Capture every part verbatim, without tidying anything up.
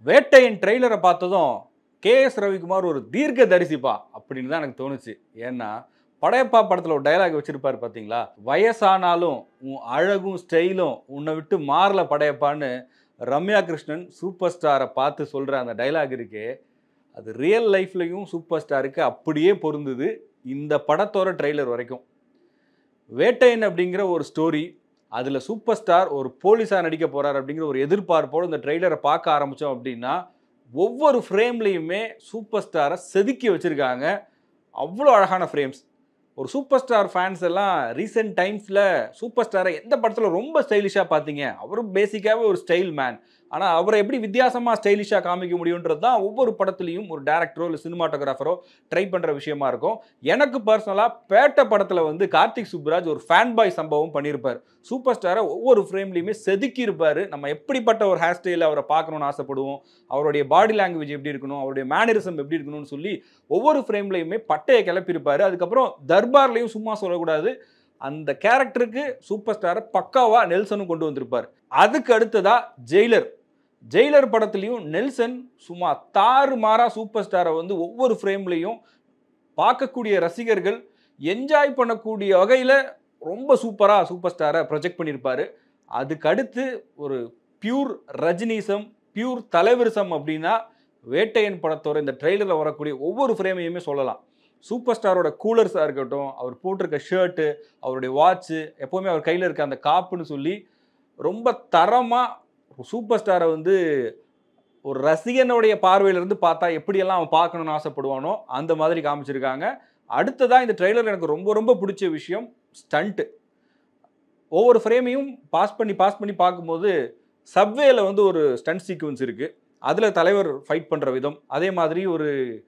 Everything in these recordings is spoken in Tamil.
வேட்டையின் ட்ரெய்லரை பார்த்ததும் கே.எஸ். ரவிக்குமார் ஒரு தீர்க்கதரிசிப்பா அப்படின்னு தான் எனக்கு தோணுச்சு. ஏன்னா படையப்பா படத்தில் ஒரு டயலாக் வச்சிருப்பாரு பார்த்தீங்களா, வயசானாலும் உன் அழகும் ஸ்டைலும் உன்னை விட்டு மாறல படையப்பான்னு ரம்யா கிருஷ்ணன் சூப்பர் ஸ்டாரை பார்த்து சொல்கிற அந்த டயலாக் இருக்கே, அது ரியல் லைஃப்லையும் சூப்பர் ஸ்டாருக்கு அப்படியே பொருந்துது இந்த படத்தோட ட்ரெய்லர் வரைக்கும். வேட்டையன் அப்படிங்கிற ஒரு ஸ்டோரி, அதில் சூப்பர் ஸ்டார் ஒரு போலீஸாக நடிக்க போகிறார் அப்படிங்கிற ஒரு எதிர்பார்ப்போடு இந்த ட்ரெய்லரை பார்க்க ஆரம்பித்தோம் அப்படின்னா, ஒவ்வொரு ஃப்ரேம்லேயுமே சூப்பர் ஸ்டாரை செதுக்கி வச்சுருக்காங்க. அவ்வளோ அழகான ஃப்ரேம்ஸ். ஒரு சூப்பர் ஸ்டார் ஃபேன்ஸ் எல்லாம் ரீசெண்ட் டைம்ஸில் சூப்பர் ஸ்டாரை எந்த படத்தில் ரொம்ப ஸ்டைலிஷாக பார்த்தீங்க, அவரும் பேசிக்காகவே ஒரு ஸ்டைல் மேன், ஆனால் அவரை எப்படி வித்தியாசமாக ஸ்டைலிஷாக காமிக்க முடியுன்றது தான் ஒவ்வொரு படத்துலையும் ஒரு டேரக்டரோ இல்லை சினிமாட்டோகிராஃபரோ ட்ரை பண்ணுற விஷயமா இருக்கும். எனக்கு பர்சனலாக பேட்ட படத்தில் வந்து கார்த்திக் சுப்புராஜ் ஒரு ஃபேன் பாய் சம்பவம் பண்ணியிருப்பார். சூப்பர் ஸ்டாரை ஒவ்வொரு ஃப்ரேம்லையுமே செதுக்கி இருப்பார். நம்ம எப்படிப்பட்ட ஒரு ஹேர் ஸ்டைலில் அவரை பார்க்கணுன்னு ஆசைப்படுவோம், அவருடைய பாடி லாங்குவேஜ் எப்படி இருக்கணும், அவருடைய மேனரிசம் எப்படி இருக்கணும்னு சொல்லி ஒவ்வொரு ஃப்ரேம்லையுமே பட்டையை கிளப்பியிருப்பார். அதுக்கப்புறம் தர்பார்லையும் சும்மா சொல்லக்கூடாது, அந்த கேரக்டருக்கு சூப்பர் ஸ்டாரை பக்காவாக நெல்சனும் கொண்டு வந்திருப்பார். அதுக்கு அடுத்ததா ஜெயிலர் ஜெயிலர் படத்துலையும் நெல்சன் சும்மா தாறுமாறா சூப்பர் ஸ்டாரை வந்து ஒவ்வொரு ஃப்ரேம்லையும் பார்க்கக்கூடிய ரசிகர்கள் என்ஜாய் பண்ணக்கூடிய வகையில் ரொம்ப சூப்பராக சூப்பர் ஸ்டாரை ப்ரொஜெக்ட் பண்ணியிருப்பார். அதுக்கு அடுத்து ஒரு பியூர் ரஜினிசம், பியூர் தலைவரிசம் அப்படின்னா வேட்டையன் படத்தோட இந்த ட்ரெய்லரில் வரக்கூடிய ஒவ்வொரு ஃப்ரேமையுமே சொல்லலாம். சூப்பர் ஸ்டாரோட கூலர்ஸாக இருக்கட்டும், அவர் போட்டிருக்க ஷர்ட்டு, அவருடைய வாட்ச்சு, எப்போவுமே அவர் கையில் இருக்க அந்த காப்புன்னு சொல்லி ரொம்ப தரமாக சூப்பர் ஸ்டாரை வந்து ஒரு ரசிகனுடைய பார்வையிலிருந்து பார்த்தா எப்படியெல்லாம் அவன் பார்க்கணுன்னு ஆசைப்படுவானோ அந்த மாதிரி காமிச்சிருக்காங்க. அடுத்ததாக இந்த ட்ரெய்லர் எனக்கு ரொம்ப ரொம்ப பிடிச்ச விஷயம் ஸ்டண்ட்டு. ஒவ்வொரு ஃப்ரேமையும் பாஸ் பண்ணி பாஸ் பண்ணி பார்க்கும்போது சப்வேல வந்து ஒரு ஸ்டண்ட் சீக்வன்ஸ் இருக்குது. அதில் தலைவர் ஃபைட் பண்ணுற விதம், அதே மாதிரி ஒரு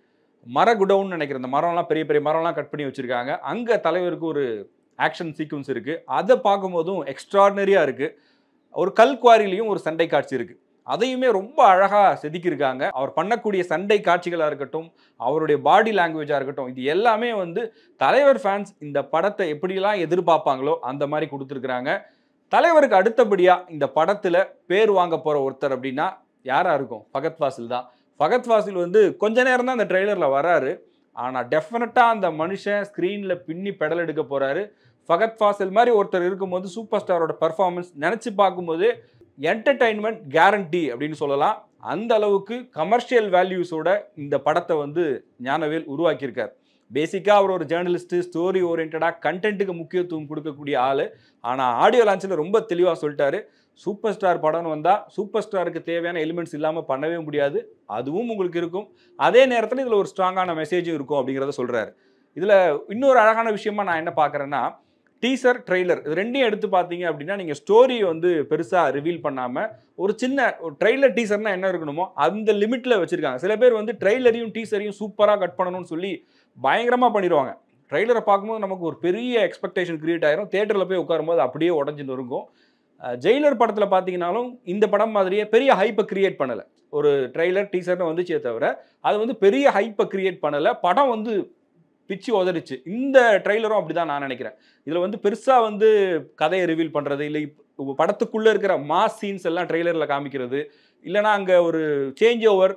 மர குடவுன்னு நினைக்கிறேன், அந்த மரம்லாம் பெரிய பெரிய மரம்லாம் கட் பண்ணி வச்சுருக்காங்க, அங்கே தலைவருக்கு ஒரு ஆக்ஷன் சீக்வன்ஸ் இருக்குது. அதை பார்க்கும்போதும் எக்ஸ்ட்ராடினரியாக இருக்குது. ஒரு கல் குவாரிலையும் ஒரு சண்டை காட்சி இருக்குது, அதையுமே ரொம்ப அழகாக செதுக்கியிருக்காங்க. அவர் பண்ணக்கூடிய சண்டை காட்சிகளாக இருக்கட்டும், அவருடைய பாடி லாங்குவேஜாக இருக்கட்டும், இது எல்லாமே வந்து தலைவர் ஃபேன்ஸ் இந்த படத்தை எப்படிலாம் எதிர்பார்ப்பாங்களோ அந்த மாதிரி கொடுத்துருக்குறாங்க. தலைவருக்கு அடுத்தபடியாக இந்த படத்தில் பேர் வாங்க போகிற ஒருத்தர் அப்படின்னா யாராக இருக்கும்? ஃபகத் ஃபாசில் தான். ஃபகத் ஃபாசில் வந்து கொஞ்ச நேரம் தான் அந்த ட்ரெய்லரில் வராரு, ஆனால் டெஃபினட்டாக அந்த மனுஷன் ஸ்க்ரீனில் பின்னி பெடல் எடுக்க போகிறாரு. ஃபகத் ஃபாசில் மாதிரி ஒருத்தர் இருக்கும்போது சூப்பர் ஸ்டாரோட பர்ஃபார்மன்ஸ் நினச்சி பார்க்கும்போது என்டர்டைன்மெண்ட் கேரண்டி அப்படின்னு சொல்லலாம். அந்த அளவுக்கு கமர்ஷியல் வேல்யூஸோட இந்த படத்தை வந்து ஞானவேல் உருவாக்கியிருக்கார். பேசிக்காக அவர் ஒரு ஜேர்னலிஸ்ட்டு, ஸ்டோரி ஓரியன்டாக கண்டென்ட்டுக்கு முக்கியத்துவம் கொடுக்கக்கூடிய ஆள். ஆனால் ஆடியோ லான்ச்சில் ரொம்ப தெளிவாக சொல்லிட்டாரு, சூப்பர் ஸ்டார் படம்னு வந்தால் சூப்பர் ஸ்டாருக்கு தேவையான எலிமெண்ட்ஸ் இல்லாமல் பண்ணவே முடியாது, அதுவும் உங்களுக்கு இருக்கும், அதே நேரத்தில் இதில் ஒரு ஸ்ட்ராங்கான மெசேஜும் இருக்கும் அப்படிங்கிறத சொல்கிறாரு. இதில் இன்னொரு அழகான விஷயமா நான் என்ன பார்க்குறேன்னா, டீசர் ட்ரெய்லர் இது ரெண்டையும் எடுத்து பார்த்தீங்க அப்படின்னா நீங்கள் ஸ்டோரி வந்து பெருசாக ரிவீல் பண்ணாமல் ஒரு சின்ன ஒரு ட்ரெய்லர் டீசர்னால் என்ன இருக்கணுமோ அந்த லிமிட்டில் வச்சுருக்காங்க. சில பேர் வந்து ட்ரெய்லரையும் டீசரையும் சூப்பராக கட் பண்ணணும்னு சொல்லி பயங்கரமாக பண்ணிடுவாங்க. ட்ரெய்லரை பார்க்கும்போது நமக்கு ஒரு பெரிய எக்ஸ்பெக்டேஷன் க்ரியேட் ஆகிரும், தேட்டரில் போய் உட்காரும்போது அப்படியே உடஞ்சின்னு இருக்கும். ஜெயிலர் படத்தில் பார்த்தீங்கன்னாலும் இந்த படம் மாதிரியே பெரிய ஹைப்பை க்ரியேட் பண்ணலை. ஒரு ட்ரெய்லர் டீசர்னு வந்துச்சே தவிர அது வந்து பெரிய ஹைப்பை க்ரியேட் பண்ணலை. படம் வந்து பிச்சு உதறிச்சு. இந்த ட்ரெய்லரும் அப்படி தான் நான் நினைக்கிறேன். இதில் வந்து பெருசாக வந்து கதையை ரிவீல் பண்ணுறது இல்லை, இப்போ படத்துக்குள்ளே இருக்கிற மாஸ் சீன்ஸ் எல்லாம் ட்ரெய்லரில் காமிக்கிறது, இல்லைனா அங்கே ஒரு சேஞ்ச் ஓவர்,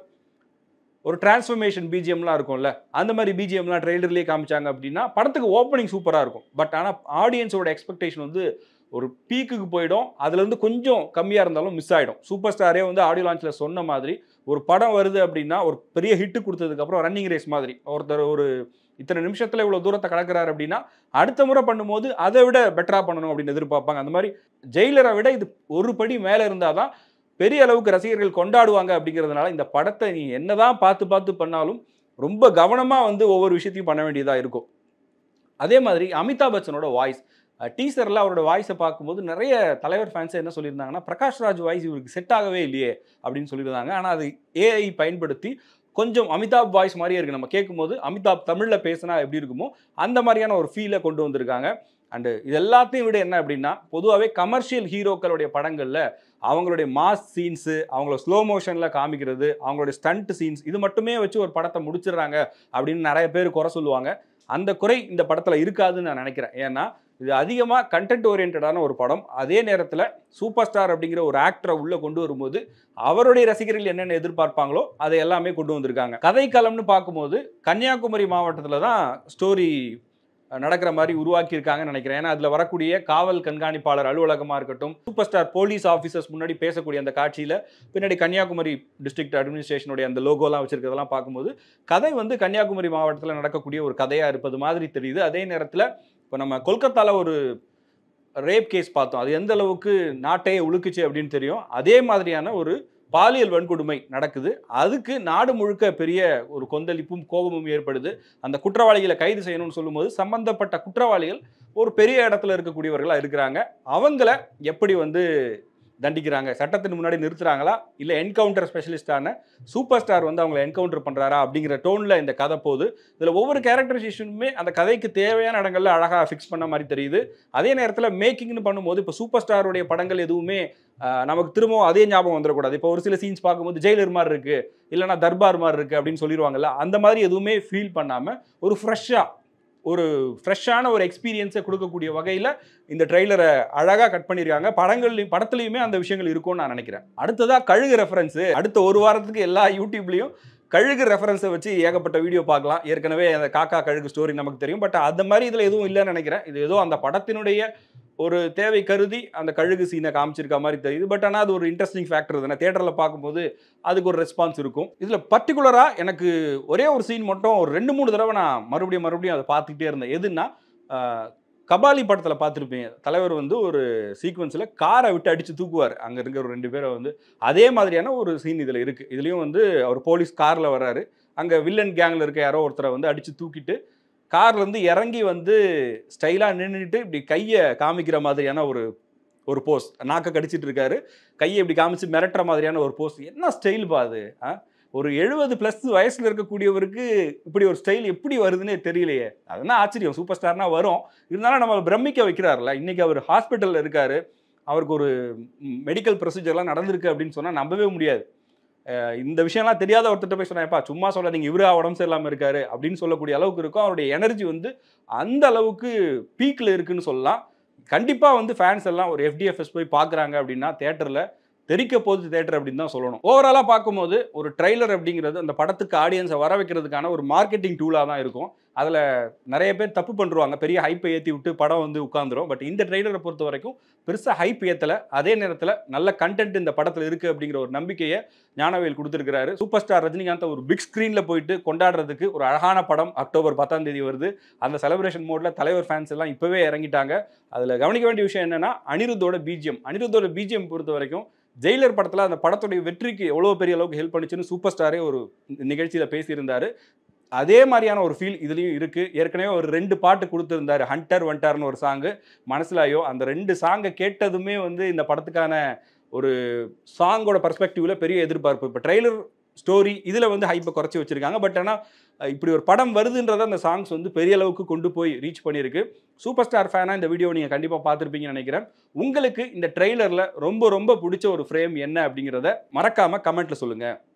ஒரு டிரான்ஸ்ஃபர்மேஷன் பிஜிஎம்லாம் இருக்கும்ல, அந்த மாதிரி பிஜிஎம்லாம் ட்ரெய்லர்லேயே காமிச்சாங்க அப்படின்னா படத்துக்கு ஓப்பனிங் சூப்பராக இருக்கும். பட் ஆனால் ஆடியன்ஸோட எக்ஸ்பெக்டேஷன் வந்து ஒரு பீக்குக்கு போயிடும், அதுலேருந்து கொஞ்சம் கம்மியாக இருந்தாலும் மிஸ் ஆகிடும். சூப்பர் ஸ்டாரே வந்து ஆடியோ லான்ச்சில் சொன்ன மாதிரி ஒரு படம் வருது அப்படின்னா ஒரு பெரிய ஹிட்டு கொடுத்ததுக்கப்புறம் ரன்னிங் ரேஸ் மாதிரி ஒருத்தர் ஒரு இத்தனை நிமிஷத்தில் இவ்வளோ தூரத்தை கடக்கிறாரு அப்படின்னா அடுத்த முறை பண்ணும்போது அதை விட பெட்டராக பண்ணணும் அப்படின்னு எதிர்பார்ப்பாங்க. அந்த மாதிரி ஜெயிலரை விட இது ஒரு படி மேலே இருந்தால் தான் பெரிய அளவுக்கு ரசிகர்கள் கொண்டாடுவாங்க. அப்படிங்கிறதுனால இந்த படத்தை நீ என்னதான் பார்த்து பார்த்து பண்ணாலும் ரொம்ப கவனமாக வந்து ஒவ்வொரு விஷயத்தையும் பண்ண வேண்டியதாக இருக்கும். அதே மாதிரி அமிதாப் பச்சனோட வாய்ஸ், டீசரில் அவரோட வாய்ஸை பார்க்கும்போது நிறைய தலைவர் ஃபேன்ஸை என்ன சொல்லியிருந்தாங்கன்னா, பிரகாஷ் ராஜ் வாய்ஸ் இவருக்கு செட் ஆகவே இல்லையே அப்படின்னு சொல்லியிருந்தாங்க. ஆனால் அது ஏஐ பயன்படுத்தி கொஞ்சம் அமிதாப் வாய்ஸ் மாதிரியே இருக்குது. நம்ம கேட்கும்போது அமிதாப் தமிழில் பேசினா எப்படி இருக்குமோ அந்த மாதிரியான ஒரு ஃபீலை கொண்டு வந்திருக்காங்க. அண்டு இது எல்லாத்தையும் விட என்ன அப்படின்னா, பொதுவாகவே கமர்ஷியல் ஹீரோக்களுடைய படங்களில் அவங்களுடைய மாஸ் சீன்ஸு, அவங்கள ஸ்லோ மோஷனில் காமிக்கிறது, அவங்களுடைய ஸ்டண்ட் சீன்ஸ், இது மட்டுமே வச்சு ஒரு படத்தை முடிச்சிடுறாங்க அப்படின்னு நிறைய பேர் குறை சொல்லுவாங்க. அந்த குறை இந்த படத்தில் இருக்காதுன்னு நான் நினைக்கிறேன். ஏன்னா இது அதிகமாக கண்டென்ட் ஓரியன்டான ஒரு படம். அதே நேரத்தில் சூப்பர் ஸ்டார் அப்படிங்கிற ஒரு ஆக்டரை உள்ளே கொண்டு வரும்போது அவருடைய ரசிகர்கள் என்னென்ன எதிர்பார்ப்பாங்களோ அதை எல்லாமே கொண்டு வந்திருக்காங்க. கதைக்களம்னு பார்க்கும்போது கன்னியாகுமரி மாவட்டத்தில் தான் ஸ்டோரி நடக்கிற மாதிரி உருவாக்கியிருக்காங்கன்னு நினைக்கிறேன். ஏன்னா அதில் வரக்கூடிய காவல் கண்காணிப்பாளர் அலுவலகமாக இருக்கட்டும், சூப்பர் ஸ்டார் போலீஸ் ஆஃபீஸர்ஸ் முன்னாடி பேசக்கூடிய அந்த காட்சியில் பின்னாடி கன்னியாகுமரி டிஸ்ட்ரிக்ட் அட்மினிஸ்ட்ரேஷனுடைய அந்த லோகோலாம் வச்சிருக்கிறதெல்லாம் பார்க்கும்போது கதை வந்து கன்னியாகுமரி மாவட்டத்தில் நடக்கக்கூடிய ஒரு கதையாக இருப்பது மாதிரி தெரியுது. அதே நேரத்தில் இப்போ நம்ம கொல்கத்தாவில் ஒரு ரேப் கேஸ் பார்த்தோம். அது எந்த அளவுக்கு நாட்டையே உழுக்குச்சு அப்படின்னு தெரியும். அதே மாதிரியான ஒரு பாலியல் வன்கொடுமை நடக்குது. அதுக்கு நாடு முழுக்க பெரிய ஒரு கொந்தளிப்பும் கோபமும் ஏற்படுது. அந்த குற்றவாளிகளை கைது செய்யணும்னு சொல்லும்போது சம்பந்தப்பட்ட குற்றவாளிகள் ஒரு பெரிய இடத்துல இருக்கக்கூடியவர்களாக இருக்கிறாங்க. அவங்கள எப்படி வந்து தண்டிக்கிறாங்க, சட்டத்தின் முன்னாடி நிறுத்துறாங்களா, இல்லை என்கவுண்டர் ஸ்பெஷலிஸ்டான சூப்பர் ஸ்டார் வந்து அவங்களை என்கவுண்டர் பண்ணுறாரா அப்படிங்கிற டோனில் இந்த கதை போகுது. இதில் ஒவ்வொரு கேரக்டரைசேஷனுமே அந்த கதைக்கு தேவையான இடங்களில் அழகாக ஃபிக்ஸ் பண்ண மாதிரி தெரியுது. அதே நேரத்தில் மேக்கிங்னு பண்ணும்போது இப்போ சூப்பர் ஸ்டாருடைய படங்கள் எதுவுமே நமக்கு திரும்பவும் அதே ஞாபகம் வந்துடக்கூடாது. இப்போ ஒரு சில சீன்ஸ் பார்க்கும்போது ஜெயிலர் மாதிரி இருக்குது, இல்லைனா தர்பார் மாதிரி இருக்குது அப்படின்னு சொல்லிடுவாங்கல்ல, அந்த மாதிரி எதுவுமே ஃபீல் பண்ணாமல் ஒரு ஃப்ரெஷ்ஷாக ஒரு ஃப்ரெஷ்ஷான ஒரு எக்ஸ்பீரியன்ஸை கொடுக்கக்கூடிய வகையில் இந்த ட்ரெய்லரை அழகாக கட் பண்ணியிருக்காங்க. படங்கள்லையும் படத்துலையுமே அந்த விஷயங்கள் இருக்கும்னு நான் நினைக்கிறேன். அடுத்ததாக கழுகு ரெஃபரன்ஸு. அடுத்த ஒரு வாரத்துக்கு எல்லா யூடியூப்லேயும் கழுகு ரெஃபரன்ஸை வச்சு ஏகப்பட்ட வீடியோ பார்க்கலாம். ஏற்கனவே அந்த காக்கா கழுகு ஸ்டோரி நமக்கு தெரியும். பட் அந்த மாதிரி இதில் எதுவும் இல்லைன்னு நினைக்கிறேன். இது ஏதோ அந்த படத்தினுடைய ஒரு தேவை கருதி அந்த கழுகு சீனை காமிச்சிருக்க மாதிரி தெரியுது. பட் ஆனால் அது ஒரு இன்ட்ரெஸ்டிங் ஃபேக்டர் தானே. தியேட்டரில் பார்க்கும்போது அதுக்கு ஒரு ரெஸ்பான்ஸ் இருக்கும். இதில் பர்டிகுலராக எனக்கு ஒரே ஒரு சீன் மட்டும் ஒரு ரெண்டு மூணு தடவை நான் மறுபடியும் மறுபடியும் அதை பார்த்துக்கிட்டே இருந்தேன். எதுன்னா கபாலி படத்தில் பார்த்துருப்பீங்க, தலைவர் வந்து ஒரு சீக்வன்ஸில் காரை விட்டு அடித்து தூக்குவார் அங்கே இருக்கிற ஒரு ரெண்டு பேரை வந்து. அதே மாதிரியான ஒரு சீன் இதில் இருக்குது. இதுலேயும் வந்து அவர் போலீஸ் காரில் வர்றாரு, அங்கே வில்லன் கேங்கில் இருக்க யாரோ ஒருத்தரை வந்து அடித்து தூக்கிட்டு கார்லேருந்து இறங்கி வந்து ஸ்டைலாக நின்றுட்டு இப்படி கையை காமிக்கிற மாதிரியான ஒரு ஒரு போஸ், நாக்கை கடிச்சிட்டு இருக்காரு, கையை இப்படி காமிச்சு மிரட்டுற மாதிரியான ஒரு போஸ். என்ன ஸ்டைல் பாது, ஒரு எழுபது ப்ளஸ் வயசில் இருக்கக்கூடியவருக்கு இப்படி ஒரு ஸ்டைல் எப்படி வருதுன்னே தெரியலையே. அதுதான் ஆச்சரியம். சூப்பர் ஸ்டார்னா வரும், இருந்தாலும் நம்ம பிரமிக்க வைக்கிறார்ல. இன்றைக்கி அவர் ஹாஸ்பிட்டலில் இருக்கார், அவருக்கு ஒரு மெடிக்கல் ப்ரொசீஜர்லாம் நடந்திருக்கு அப்படின்னு சொன்னால் நம்பவே முடியாது. இந்த விஷயம்லாம் தெரியாத ஒருத்தர் போய் சொன்னாப்பா சும்மா சொல்லாதீங்க, இவரா உடம்பு சரியில்லாமல் இருக்காரு அப்படின்னு சொல்லக்கூடிய அளவுக்கு இருக்கும். அவருடைய எனர்ஜி வந்து அந்த அளவுக்கு பீக்கில் இருக்குன்னு சொல்லலாம். கண்டிப்பாக வந்து ஃபேன்ஸ் எல்லாம் ஒரு எஃப்டிஎஃப்எஸ் போய் பார்க்குறாங்க அப்படின்னா தேட்டரில் தெரிக்க போகுது தேட்டர் அப்படின்னு தான் சொல்லணும். ஓவராலாக பார்க்கும்போது ஒரு ட்ரெய்லர் அப்படிங்கிறது அந்த படத்துக்கு ஆடியன்ஸை வர வைக்கிறதுக்கான ஒரு மார்க்கெட்டிங் டூலாக தான் இருக்கும். அதில் நிறைய பேர் தப்பு பண்ணுவாங்க, பெரிய ஹைப்பை ஏற்றி விட்டு படம் வந்து உட்காந்துரும். பட் இந்த ட்ரெய்லரை பொறுத்த வரைக்கும் பெருசாக ஹைப் ஏற்றலை, அதே நேரத்தில் நல்ல கண்டென்ட் இந்த படத்தில் இருக்குது அப்படிங்கிற ஒரு நம்பிக்கையை ஞானவேல் கொடுத்துருக்கிறாரு. சூப்பர் ஸ்டார் ரஜினிகாந்த் ஒரு பிக் ஸ்க்ரீனில் போயிட்டு கொண்டாடுறதுக்கு ஒரு அழகான படம் அக்டோபர் பத்தாம் தேதி வருது. அந்த செலிப்ரேஷன் மோடில் தலைவர் ஃபேன்ஸ் எல்லாம் இப்போவே இறங்கிட்டாங்க. அதில் கவனிக்க வேண்டிய விஷயம் என்னென்னா அனிருத்தோட பிஜிஎம். அனிருத்தோட பிஜிஎம் பொறுத்த வரைக்கும் ஜெயிலர் படத்தில் அந்த படத்துடைய வெற்றிக்கு எவ்வளோ பெரிய அளவுக்கு ஹெல்ப் பண்ணிச்சுன்னு சூப்பர் ஸ்டாரே ஒரு நிகழ்ச்சியில் பேசியிருந்தார். அதே மாதிரியான ஒரு ஃபீல் இதுலேயும் இருக்குது. ஏற்கனவே ஒரு ரெண்டு பாட்டு கொடுத்துருந்தாரு, ஹண்டர் வண்டர்னு ஒரு சாங்கு, மனசிலாயோ. அந்த ரெண்டு சாங்கை கேட்டதுமே வந்து இந்த படத்துக்கான ஒரு சாங்கோட பர்ஸ்பெக்டிவில் பெரிய எதிர்பார்ப்பு. இப்போ ட்ரெய்லர் ஸ்டோரி இதில் வந்து ஹைப்பை குறைச்சி வச்சுருக்காங்க. பட் ஆனால் இப்படி ஒரு படம் வருதுன்றதை அந்த சாங்ஸ் வந்து பெரிய அளவுக்கு கொண்டு போய் ரீச் பண்ணியிருக்கு. சூப்பர் ஸ்டார் ஃபேனாக இந்த வீடியோ நீங்கள் கண்டிப்பாக பார்த்துருப்பீங்கன்னு நினைக்கிறேன். உங்களுக்கு இந்த ட்ரெய்லரில் ரொம்ப ரொம்ப பிடிச்ச ஒரு ஃப்ரேம் என்ன அப்படிங்கிறத மறக்காமல் கமெண்ட்டில் சொல்லுங்கள்.